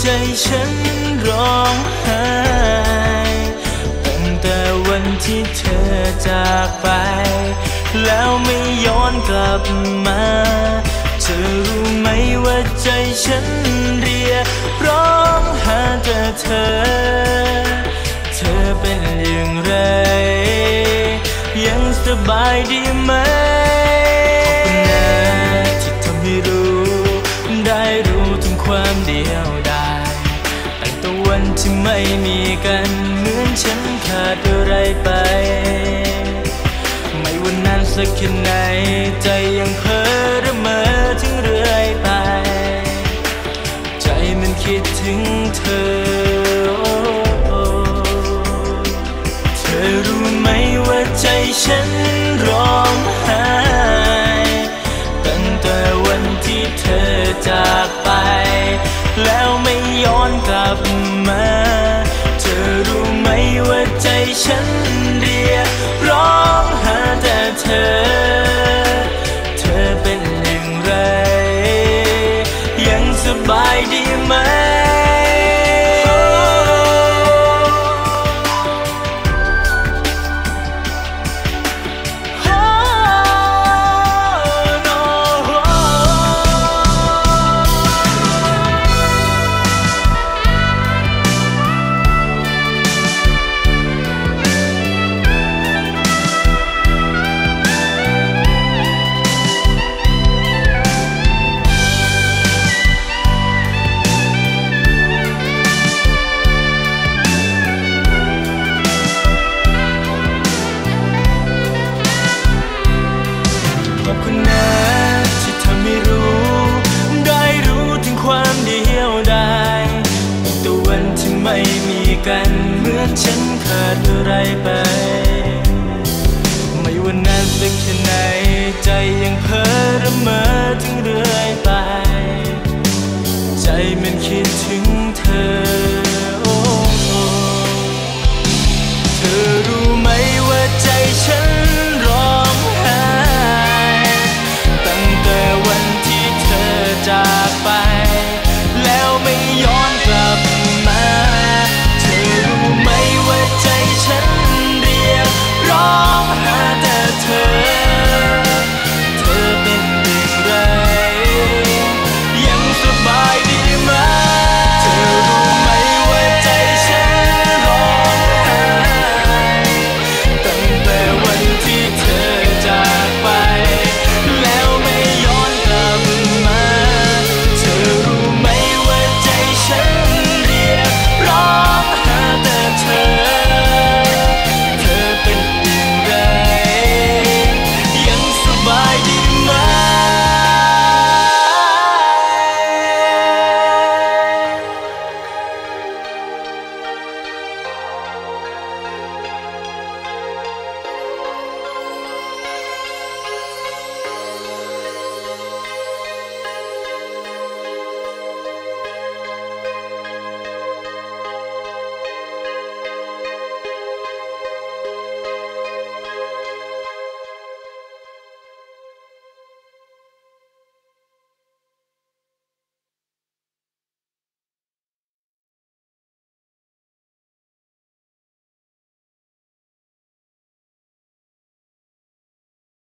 ใจฉันร้องไห้ตั้งแต่วันที่เธอจากไปแล้วไม่ย้อนกลับมาเธอรู้ไหมว่าใจฉันเรียกร้องหาแต่เธอเป็นอย่างไรยังสบายดีไหมขอบคุณนะที่ทำให้ได้รู้ถึงความเดียวดายตั้งแต่วันที่ไม่มีกันเหมือนฉันขาดอะไรไปไม่ว่านานสักแค่ไหนใจยังเพ้อระเมอถึงเรื่อยไปใจมันคิดถึงเธอรู้ไหมว่าใจฉันร้องไห้ตั้งแต่วันที่เธอจากไปแล้วไม่ย้อนกลับมาเธอรู้ไหมว่าใจฉันเรียกร้องหาแต่เธอเป็นอย่างไรยังสบายดีไหมขอบคุณนะที่ทำให้ได้รู้ถึงความเดียวดายตั้งแต่วันที่ไม่มีกันเหมือนฉันขาดอะไรไปไม่ว่านานสักแค่ไหนใจยังเพ้อระเมอ